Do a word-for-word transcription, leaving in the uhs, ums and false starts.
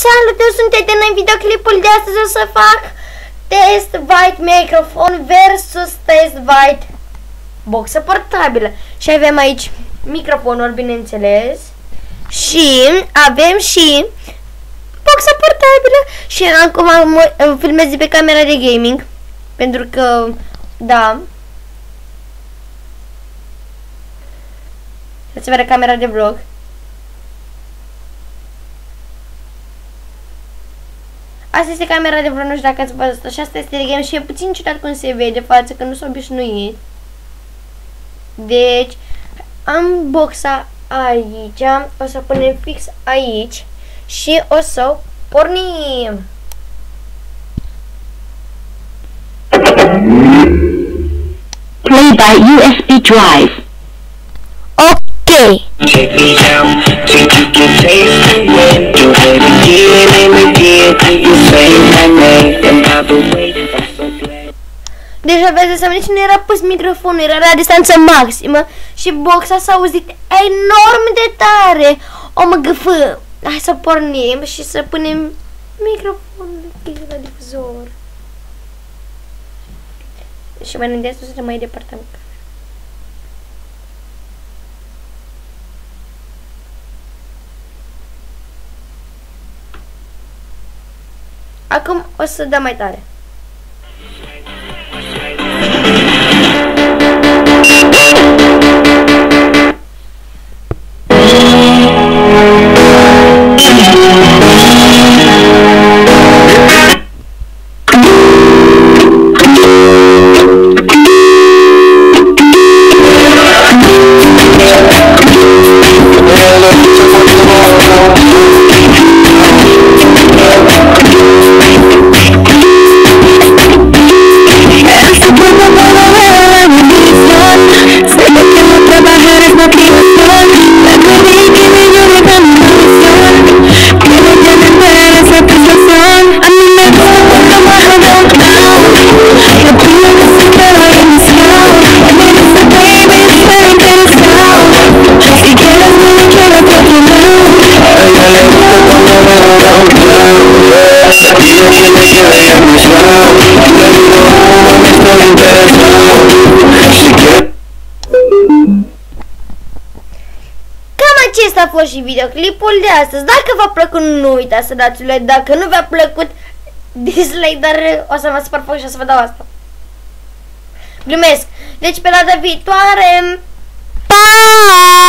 Salut, eu sunt Eden. În videoclipul de astăzi o să fac test white microfon versus test white boxă portabilă. Și avem aici microfonul, bineînțeles, și avem și boxa portabilă. Și acum filmez pe camera de gaming, pentru că, da, să vedă camera de vlog. Asta este camera de vlog, nu știu dacă ați văzut. Și asta este de game și e puțin ciudat cum se vede față, că nu s-a obișnuit. Deci, am boxa aici, o să punem fix aici și o să pornim. Play by U S B drive. Ok. Take me down till you can taste the wind. Do it again and again till you say my name. And by the way, I'm so glad. Deci aveți de asemenea și nu era pus microfonul, era la distanță maximă și boxa s-a auzit enorm de tare. O mă gâfă. Hai să pornim și să punem microfonul la difuzor. Și mai gândesc să mai departe. Acum o să dăm mai tare. Acesta a fost și videoclipul de astăzi. Dacă v-a plăcut, nu uitați să dați like. Dacă nu v-a plăcut, dislike, dar o să mă spăr foc și o să vă dau asta. Glumesc. Deci pe data viitoare, pa!